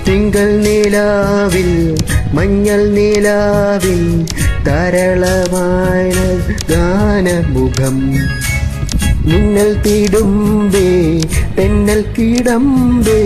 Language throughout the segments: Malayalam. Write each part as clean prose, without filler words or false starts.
തിങ്കൾ നിലാവിൽ മഞ്ഞൾ നിലാവിൽ തരളമായ ഗാനമുഖം മിന്നൽ തിടുമ്പേ തെന്നൽ കിടമ്പേ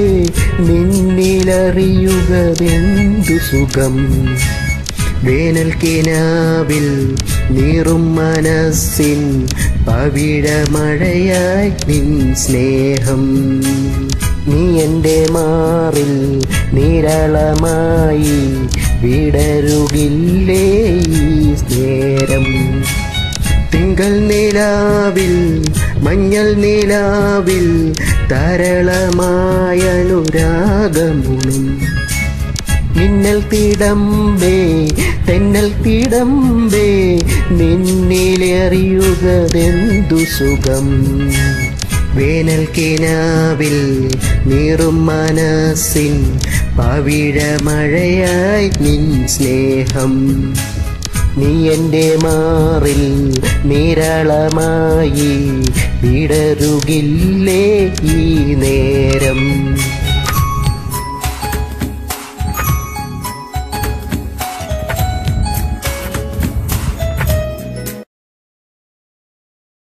നിന്നിലറിയുകതെന്തു സുഖം വേനൽ കിനാവിൽ നീറും മനസ്സിൻ പവിഴമഴയായി നിൻ സ്നേഹം നീ എൻ്റെ മാറിൽ നിരളമായി വിടരുകില്ലേ ഈ നേരം തിങ്കൾ നിലാവിൽ മഞ്ഞൾ നിലാവിൽ തരളമായ അനുരാഗമുണും മിന്നൽ തിടമ്പേ തെന്നൽ തിടമ്പേ നിന്നിലറിയുകതെന്തു സുഖം വേനൽ കിനാവിൽ നീറും മനസ്സിൻ പവിഴമഴയായി നിൻ സ്നേഹം നീ എൻ്റെ മാറിൽ നിരളമായി വിടരുകില്ലേ ഈ നേരം